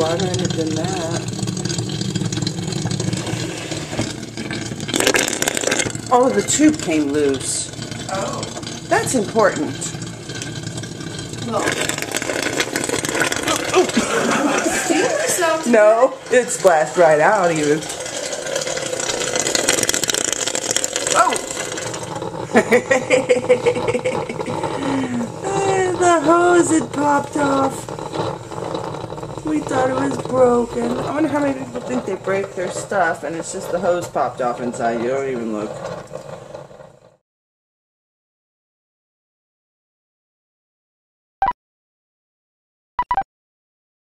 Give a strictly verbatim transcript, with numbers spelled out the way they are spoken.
water in it than that. Oh, the tube came loose. Oh. That's important. Well. No, it splashed right out even. Oh! The hose had popped off. We thought it was broken. I wonder how many people think they break their stuff and it's just the hose popped off inside. You don't even look.